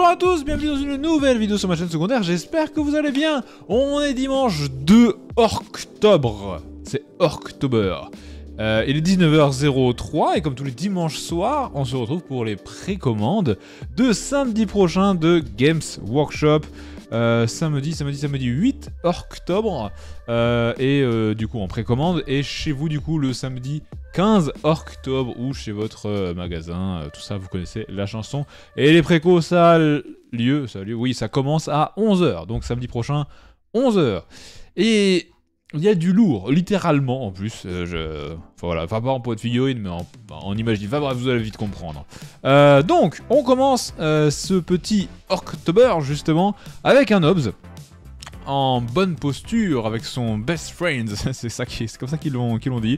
à tous, bienvenue dans une nouvelle vidéo sur ma chaîne secondaire, j'espère que vous allez bien. On est dimanche 2 octobre, c'est October. Il est 19h03 et comme tous les dimanches soirs, on se retrouve pour les précommandes de samedi prochain de Games Workshop. Samedi 8 octobre du coup en précommande et chez vous du coup le samedi 15 octobre ou chez votre magasin, tout ça vous connaissez la chanson. Et les précos ça a lieu, oui ça commence à 11h, donc samedi prochain 11h. Et il y a du lourd, littéralement en plus, voilà, enfin pas en pot de figurine mais en image, enfin bref vous allez vite comprendre. Donc on commence ce petit October justement avec un Obs en bonne posture avec son best friend, c'est comme ça qu'ils l'ont dit.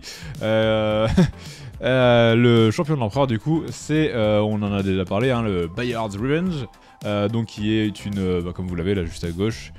Le champion de l'empereur du coup, c'est, on en a déjà parlé, hein, le Bayard's Revenge, donc qui est une, comme vous l'avez là juste à gauche,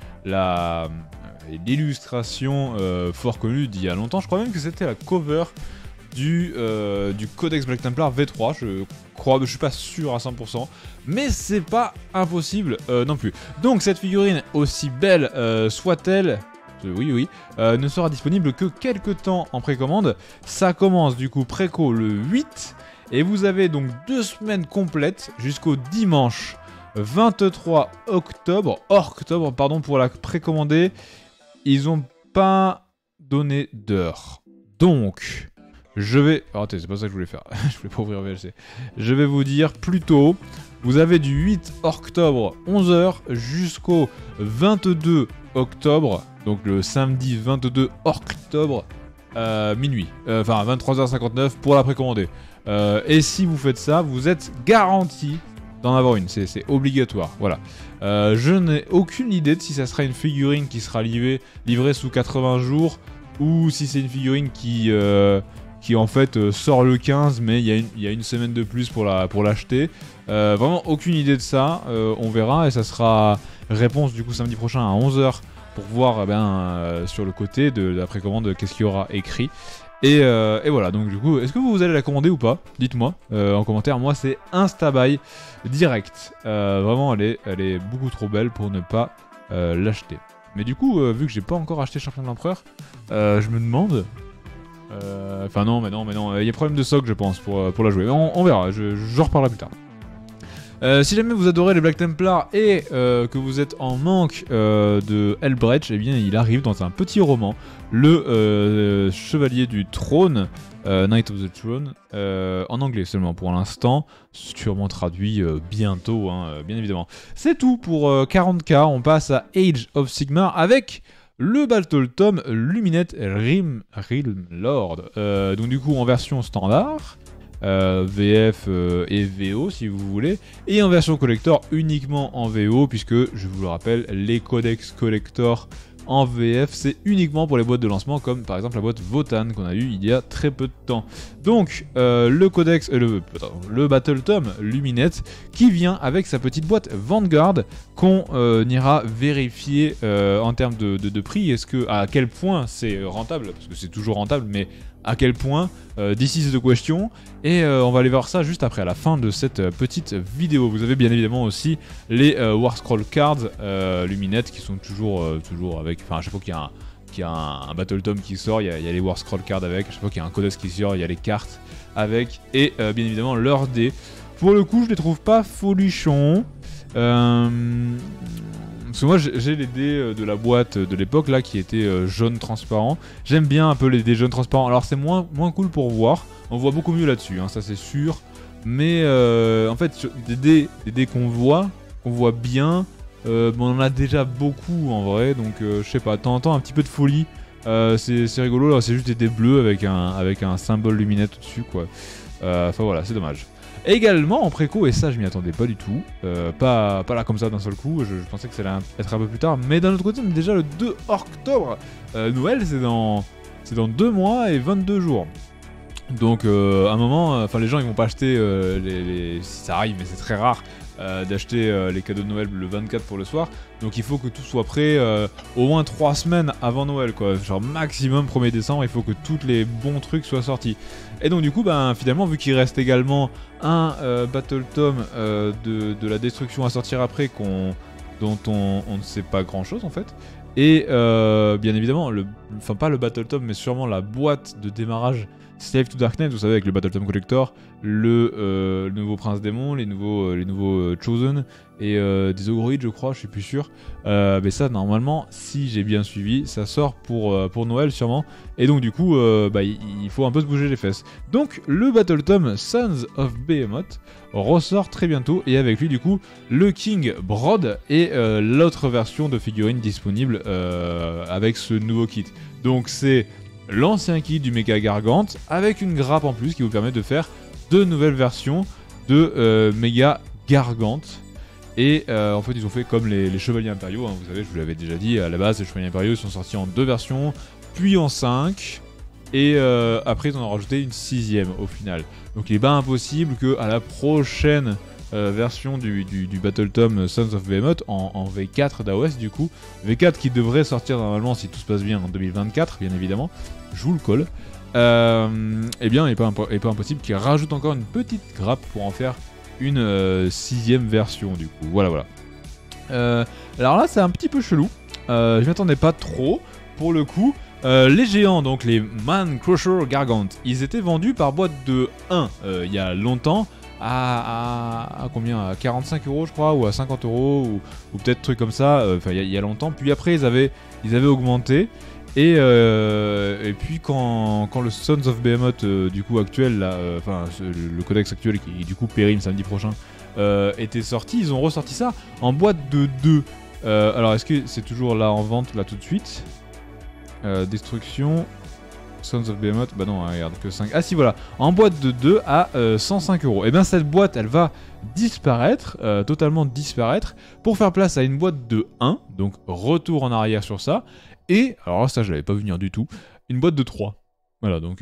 l'illustration fort connue d'il y a longtemps. Je crois même que c'était la cover du Codex Black Templar V3, je crois, je suis pas sûr à 100%, mais c'est pas impossible non plus. Donc cette figurine, aussi belle soit-elle, oui, ne sera disponible que quelques temps en précommande. Ça commence du coup préco le 8, et vous avez donc 2 semaines complètes jusqu'au dimanche 23 octobre, pour la précommander. Ils ont pas donné d'heure. Donc, je vais... Attendez, c'est pas ça que je voulais faire. Je voulais pas ouvrir VLC. Je vais vous dire plutôt, vous avez du 8 octobre 11h jusqu'au 22 octobre, donc le samedi 22 octobre, minuit. Enfin, 23h59 pour la précommander. Et si vous faites ça, vous êtes garanti d'en avoir une, c'est obligatoire, voilà. Je n'ai aucune idée de si ça sera une figurine qui sera livrée sous 80 jours, ou si c'est une figurine qui en fait sort le 15, mais il y a une semaine de plus pour l'acheter. Vraiment aucune idée de ça, on verra, et ça sera réponse du coup samedi prochain à 11h, pour voir sur le côté de la précommande qu'est-ce qu'il y aura écrit. Et voilà, donc du coup, est-ce que vous allez la commander ou pas? Dites-moi en commentaire. Moi, c'est Instabuy direct. Vraiment, elle est beaucoup trop belle pour ne pas l'acheter. Mais du coup, vu que j'ai pas encore acheté Champion de l'Empereur, je me demande... Enfin non, mais non, il y a problème de socle, je pense, pour la jouer. On verra, j'en reparlerai plus tard. Si jamais vous adorez les Black Templars et que vous êtes en manque de Helbrecht, eh bien il arrive dans un petit roman, le Chevalier du Trône, Knight of the Throne, en anglais seulement pour l'instant, sûrement traduit bientôt, hein, bien évidemment. C'est tout pour 40k, on passe à Age of Sigmar avec le Battle Tome Lumineth Realm Lord, donc du coup en version standard, VF et VO si vous voulez, et en version collector uniquement en VO, puisque je vous le rappelle, les codex collector en VF c'est uniquement pour les boîtes de lancement, comme par exemple la boîte Votan qu'on a eu il y a très peu de temps. Donc le codex, le Battle Tome Lumineth qui vient avec sa petite boîte Vanguard qu'on ira vérifier en termes de prix, à quel point c'est rentable, parce que c'est toujours rentable, mais à quel point, this is the question, et on va aller voir ça juste après, à la fin de cette petite vidéo. Vous avez bien évidemment aussi les War Scroll Cards Lumineth qui sont toujours avec, enfin à chaque fois qu'il y a un Battle Tome qui sort, il y a les War Scroll Cards avec, à chaque fois qu'il y a un Codex qui sort, il y a les cartes avec, et bien évidemment leurs dés. Pour le coup, je les trouve pas folichons. Parce que moi j'ai les dés de la boîte de l'époque là qui étaient jaune transparent. J'aime bien un peu les dés jaunes transparents. Alors c'est moins cool pour voir. On voit beaucoup mieux là-dessus, hein, ça c'est sûr. Mais en fait des dés qu'on voit bien, on en a déjà beaucoup en vrai. Donc je sais pas, de temps en temps un petit peu de folie. C'est rigolo là, c'est juste des dés bleus avec un symbole luminette au-dessus quoi. Enfin voilà, c'est dommage. Également en préco, et ça je m'y attendais pas du tout, pas là comme ça d'un seul coup, je pensais que ça allait être un peu plus tard, mais d'un autre côté on est déjà le 2 octobre, Noël c'est dans 2 mois et 22 jours. Donc à un moment, les gens ils vont pas acheter, si ça arrive mais c'est très rare, d'acheter les cadeaux de Noël le 24 pour le soir. Donc il faut que tout soit prêt au moins 3 semaines avant Noël, quoi. Genre maximum 1er décembre, il faut que tous les bons trucs soient sortis. Et donc du coup, ben, finalement, vu qu'il reste également un Battle Tome de la destruction à sortir après, dont on ne sait pas grand chose en fait. Et bien évidemment, enfin pas le Battle Tome, mais sûrement la boîte de démarrage Slave to Darkness, vous savez, avec le Battle Tome Collector, le nouveau Prince Démon, les nouveaux Chosen, et des Ogroids, je crois, je suis plus sûr. Mais ça, normalement, si j'ai bien suivi, ça sort pour Noël sûrement. Et donc du coup, il faut un peu se bouger les fesses. Donc le Battle Tome Sons of Behemoth ressort très bientôt, et avec lui du coup le King Brood et l'autre version de figurine disponible avec ce nouveau kit. Donc c'est l'ancien kit du Mecha Gargant avec une grappe en plus qui vous permet de faire 2 nouvelles versions de Mecha Gargant. Et en fait ils ont fait comme les Chevaliers Impériaux, hein, vous savez, je vous l'avais déjà dit, à la base les Chevaliers Impériaux sont sortis en 2 versions, puis en 5, et après ils en ont rajouté une 6ème au final. Donc il est pas impossible qu'à la prochaine version du Battle Tome Sons of Behemoth en V4 d'AOS du coup, V4 qui devrait sortir normalement si tout se passe bien en 2024 bien évidemment, je vous le colle, eh bien il n'est pas impossible qu'il rajoute encore une petite grappe pour en faire une 6ème version du coup, voilà. Alors là c'est un petit peu chelou, je m'attendais pas trop pour le coup. Les géants, donc les Man Crusher Gargant, ils étaient vendus par boîte de 1 il y a longtemps à combien, à 45 € je crois, ou à 50 € ou peut-être truc comme ça, enfin il y a longtemps. Puis après ils avaient augmenté, et puis quand le Sons of Behemoth du coup actuel là, le codex actuel qui du coup périme samedi prochain était sorti, ils ont ressorti ça en boîte de 2. Alors est-ce que c'est toujours là en vente là tout de suite? Destruction Sons of Behemoth, bah non, regarde, que 5. Ah si, voilà, en boîte de 2 à 105 €. Et bien cette boîte, elle va disparaître, totalement disparaître, pour faire place à une boîte de 1, donc retour en arrière sur ça, et, alors ça je l'avais pas vu venir du tout, une boîte de 3. Voilà, donc,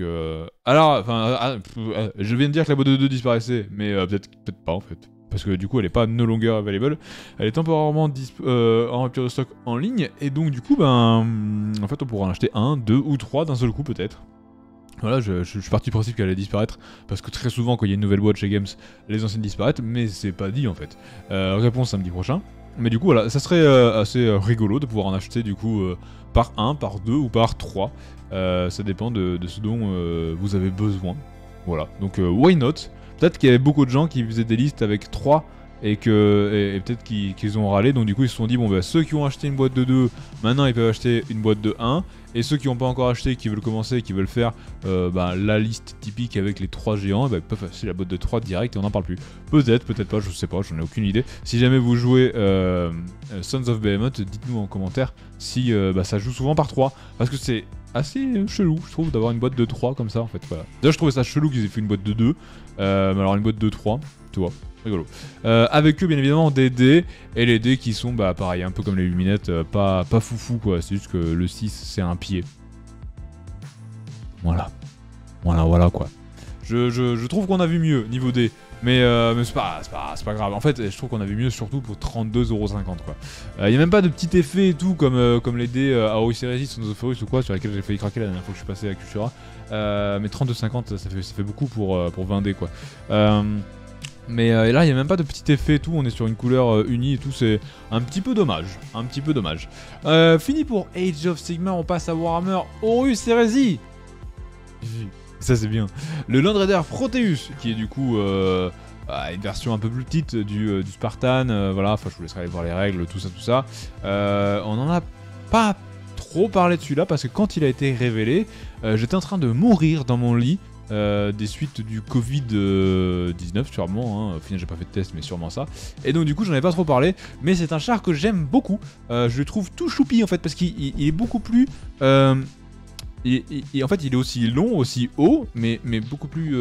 je viens de dire que la boîte de 2 disparaissait, mais peut-être pas en fait. Parce que du coup elle est pas no longer available, elle est temporairement en rupture de stock en ligne, et donc du coup en fait on pourra en acheter 1, 2 ou 3 d'un seul coup peut-être. Voilà, je suis parti du principe qu'elle allait disparaître, parce que très souvent quand il y a une nouvelle boîte chez Games, les anciennes disparaissent, mais c'est pas dit en fait. Réponse samedi prochain. Mais du coup voilà, ça serait assez rigolo de pouvoir en acheter du coup par 1, par 2 ou par 3. Ça dépend de ce dont vous avez besoin. Voilà, donc why not? Peut-être qu'il y avait beaucoup de gens qui faisaient des listes avec 3 et peut-être qu'ils ont râlé, donc du coup ils se sont dit bon bah ceux qui ont acheté une boîte de 2, maintenant ils peuvent acheter une boîte de 1, et ceux qui n'ont pas encore acheté, qui veulent commencer, qui veulent faire la liste typique avec les 3 géants, ils peuvent acheter la boîte de 3 direct et on n'en parle plus. Peut-être pas, je sais pas, j'en ai aucune idée. Si jamais vous jouez Sons of Behemoth, dites-nous en commentaire si ça joue souvent par 3, parce que c'est assez chelou je trouve d'avoir une boîte de 3 comme ça en fait, voilà. D'ailleurs je trouvais ça chelou qu'ils aient fait une boîte de 2, mais alors une boîte de 3, tu vois, rigolo. Avec eux bien évidemment des dés, et les dés qui sont pareil, un peu comme les luminettes, pas foufou quoi, c'est juste que le 6 c'est un pied. Voilà quoi. Je trouve qu'on a vu mieux niveau dés, mais c'est pas grave. En fait, je trouve qu'on a vu mieux surtout pour 32,50 € quoi. Y a même pas de petit effet et tout comme les dés Aoi Series, Sons of Horus ou quoi, sur lesquels j'ai failli craquer la dernière fois que je suis passé à Cultura. Mais 32,50 ça fait beaucoup pour 20 dés quoi. Mais là, il n'y a même pas de petit effet et tout, on est sur une couleur unie et tout, c'est un petit peu dommage. Fini pour Age of Sigmar, on passe à Warhammer Horus Heresy. Ça c'est bien. Le Land Raider Proteus, qui est du coup une version un peu plus petite du Spartan, voilà, enfin je vous laisserai aller voir les règles, tout ça. On n'en a pas trop parlé de celui-là, parce que quand il a été révélé, j'étais en train de mourir dans mon lit, des suites du Covid-19 sûrement, hein. Au final j'ai pas fait de test mais sûrement ça, et donc du coup j'en ai pas trop parlé, mais c'est un char que j'aime beaucoup, je le trouve tout choupi en fait, parce qu'il est beaucoup plus en fait il est aussi long, aussi haut, mais beaucoup plus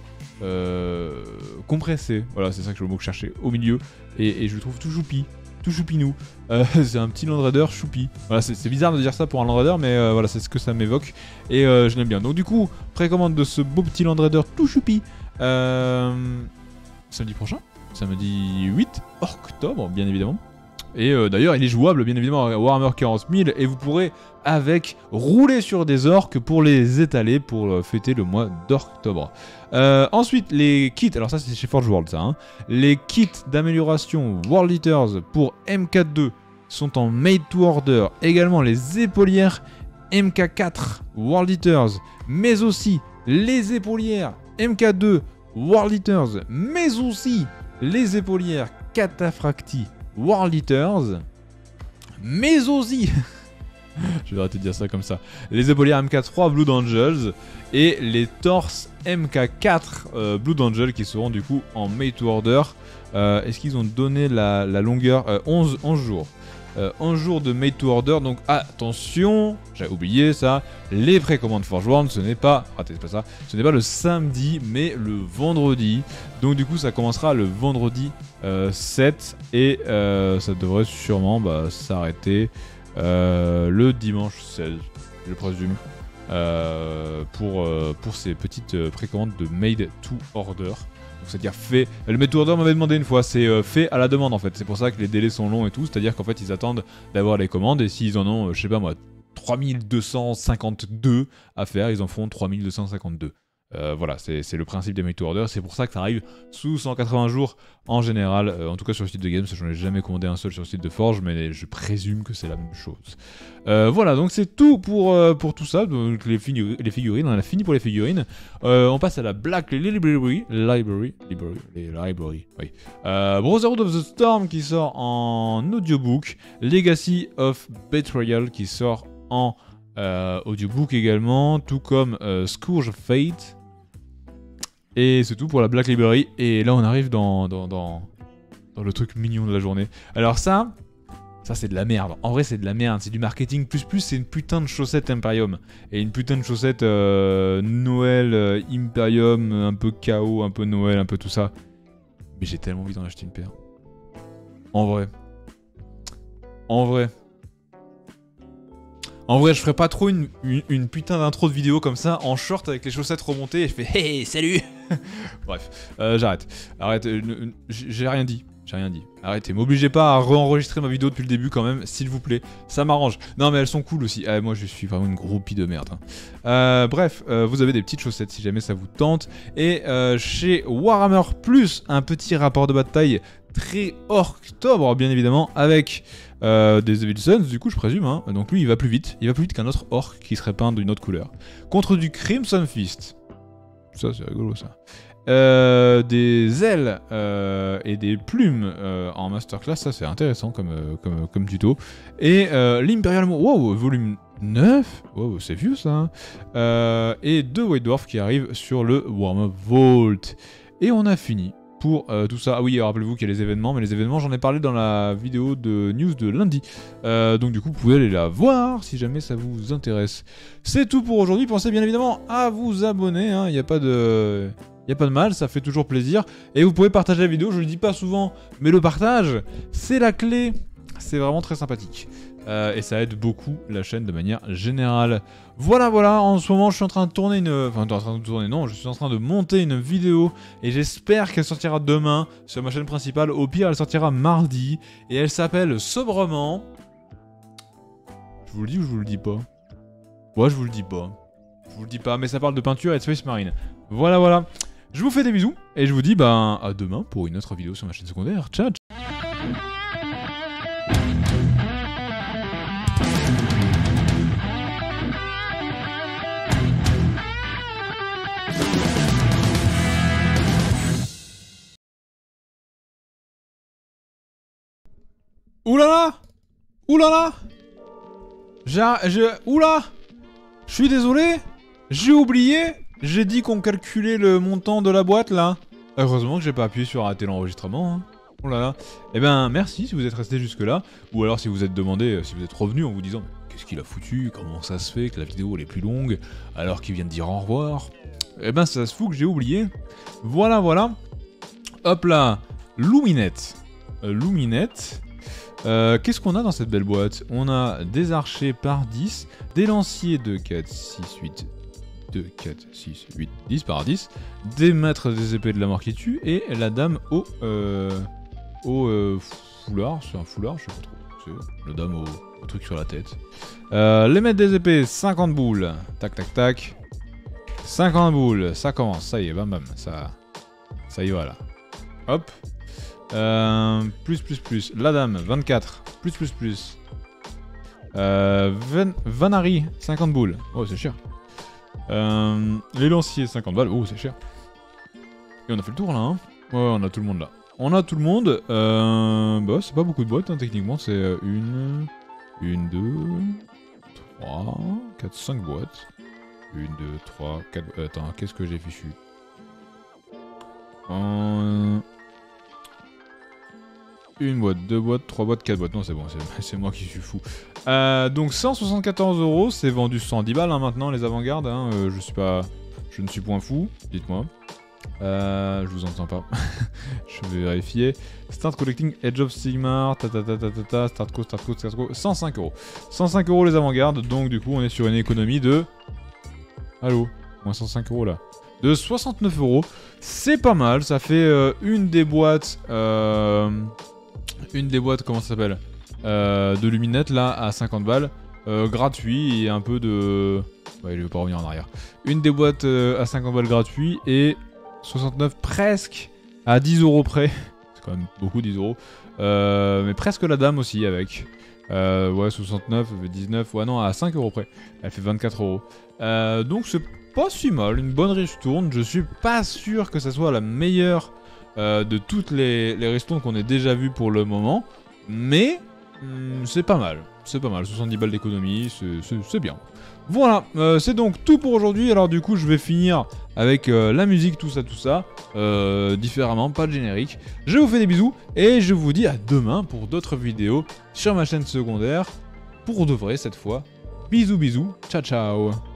compressé, voilà, c'est ça que je veux chercher, au milieu, et je le trouve tout choupi, tout choupinou. C'est un petit Land Raider choupi. Voilà, c'est bizarre de dire ça pour un Land Raider, mais voilà, c'est ce que ça m'évoque, et je l'aime bien. Donc du coup, précommande de ce beau petit Land Raider tout choupi samedi prochain. samedi 8 octobre, bien évidemment. Et d'ailleurs, il est jouable, bien évidemment, à Warhammer 40 000, et vous pourrez, avec, rouler sur des orques pour les étaler, pour fêter le mois d'octobre. Ensuite, les kits, alors ça c'est chez Forge World, ça, hein. Les kits d'amélioration World Eaters pour MK2 sont en made to order. Également, les épaulières MK4 World Eaters, mais aussi les épaulières MK2 World Eaters, mais aussi les épaulières Cataphracti World Eaters, mais aussi je vais arrêter de dire ça comme ça, les épaulières MK3 Blood Angels et les torses MK4 Blood Angel qui seront du coup en made to order. Est-ce qu'ils ont donné la longueur 11 jours. 11 jours de made to order, donc attention, j'avais oublié ça, les précommandes Forge World, ce n'est pas, ratez, c'est pas ça, ce n'est pas le samedi, mais le vendredi, donc du coup ça commencera le vendredi 7, et ça devrait sûrement s'arrêter le dimanche 16, je présume, pour ces petites précommandes de made to order. C'est-à-dire fait, le made to order m'avait demandé une fois, c'est fait à la demande en fait, c'est pour ça que les délais sont longs et tout, c'est-à-dire qu'en fait ils attendent d'avoir les commandes et s'ils en ont, je sais pas moi, 3252 à faire, ils en font 3252. Voilà, c'est le principe des made to order, c'est pour ça que ça arrive sous 180 jours en général, en tout cas sur le site de Games, j'en ai jamais commandé un seul sur le site de Forge, mais je présume que c'est la même chose. Voilà, donc c'est tout pour tout ça, donc les figurines, on a fini pour les figurines. On passe à la Black Library, oui. Brotherhood of the Storm qui sort en audiobook, Legacy of Betrayal qui sort en audiobook également, tout comme Scourge of Fate. Et c'est tout pour la Black Library. Et là on arrive dans le truc mignon de la journée. Alors ça c'est de la merde. En vrai c'est de la merde. C'est du marketing plus. C'est une putain de chaussette Imperium. Et une putain de chaussette Noël Imperium, un peu chaos, un peu Noël, un peu tout ça. Mais j'ai tellement envie d'en acheter une paire. En vrai, je ferais pas trop une putain d'intro de vidéo comme ça, en short avec les chaussettes remontées, et je fais « Hey, salut !» Bref, j'arrête. Arrête, j'ai rien dit. Arrêtez, m'obligez pas à re-enregistrer ma vidéo depuis le début quand même, s'il vous plaît. Ça m'arrange. Non mais elles sont cool aussi. Moi je suis vraiment une groupie de merde. Hein. Bref, vous avez des petites chaussettes si jamais ça vous tente. Et chez Warhammer Plus, un petit rapport de bataille très octobre bien évidemment, avec des Evil Sons, du coup je présume, hein. Donc lui il va plus vite qu'un autre orc qui serait peint d'une autre couleur. Contre du Crimson Fist, ça c'est rigolo ça. Des ailes et des plumes en masterclass, ça c'est intéressant comme tuto. Et l'Imperial, wow, volume 9, wow, c'est vieux ça. Et 2 White Dwarf qui arrivent sur le Warhammer Vault. Et on a fini pour tout ça. Ah oui, rappelez-vous qu'il y a les événements, mais les événements, j'en ai parlé dans la vidéo de news de lundi. Donc du coup, vous pouvez aller la voir si jamais ça vous intéresse. C'est tout pour aujourd'hui. Pensez bien évidemment à vous abonner, hein. Il n'y a pas de mal, ça fait toujours plaisir. Et vous pouvez partager la vidéo, je le dis pas souvent, mais le partage, c'est la clé. C'est vraiment très sympathique. Et ça aide beaucoup la chaîne de manière générale. Voilà, en ce moment je suis en train de tourner je suis en train de monter une vidéo et j'espère qu'elle sortira demain sur ma chaîne principale. Au pire, elle sortira mardi et elle s'appelle sobrement... Je vous le dis ou je vous le dis pas? Ouais, je vous le dis pas. Je vous le dis pas, mais ça parle de peinture et de Space Marine. Voilà. Je vous fais des bisous et je vous dis à demain pour une autre vidéo sur ma chaîne secondaire. Ciao. Oulala! Oula! Je suis désolé! J'ai oublié! J'ai dit qu'on calculait le montant de la boîte là. Heureusement que j'ai pas appuyé sur arrêter l'enregistrement. Hein. Oh là là. Eh ben merci si vous êtes resté jusque là. Ou alors si vous êtes demandé, si vous êtes revenu en vous disant qu'est-ce qu'il a foutu, comment ça se fait que la vidéo elle est plus longue alors qu'il vient de dire au revoir. Eh ben ça se fout que j'ai oublié. Voilà. Hop là. Luminette. Qu'est-ce qu'on a dans cette belle boîte? On a des archers par 10, des lanciers de 4, 6, 8, 2, 4, 6, 8, 10 par 10. Des maîtres des épées de la mort qui tue. Et la dame au foulard. C'est un foulard, je sais pas trop. C'est la dame au truc sur la tête. Les maîtres des épées, 50 boules. Tac, tac, tac. 50 boules. Ça commence. Ça y est, bam, bam. Ça y va là. Hop. Plus. La dame, 24. Plus. Vanari, 50 boules. Oh, c'est cher. Les lanciers, 50 balles. Oh, c'est cher. Et on a fait le tour là, hein. Ouais, on a tout le monde là. On a tout le monde. Bah, c'est pas beaucoup de boîtes, hein, techniquement. C'est 1, 2, 3, 4, 5 boîtes. 1, 2, 3, 4. Attends, qu'est-ce que j'ai fichu? Une boîte, 2 boîtes, 3 boîtes, 4 boîtes. Non, c'est bon, c'est moi qui suis fou. Donc 174 €, c'est vendu 110 balles hein, maintenant, les avant-gardes. Hein, je ne suis point fou, dites-moi. Je vous entends pas. Je vais vérifier. Start collecting Edge of Sigmar. Start co. 105 €. 105 € les avant-gardes. Donc du coup, on est sur une économie de. Allô, moins 105 € là. De 69 €. C'est pas mal. Ça fait une des boîtes. Comment ça s'appelle de luminettes là à 50 balles. Gratuit et un peu de. Ouais, je vais pas revenir en arrière. Une des boîtes à 50 balles gratuit et 69 presque à 10 € près. C'est quand même beaucoup 10 €. Mais presque la dame aussi avec. Ouais, 69, 19, ouais non, à 5 € près. Elle fait 24 €. Donc c'est pas si mal, une bonne ristourne. Je suis pas sûr que ça soit la meilleure de toutes les ristournes qu'on ait déjà vues pour le moment. Mais c'est pas mal. C'est pas mal, 70 balles d'économie, c'est bien. Voilà, c'est donc tout pour aujourd'hui. Alors du coup, je vais finir avec la musique, tout ça, différemment, pas de générique. Je vous fais des bisous et je vous dis à demain pour d'autres vidéos sur ma chaîne secondaire. Pour de vrai cette fois. Bisous, ciao ciao.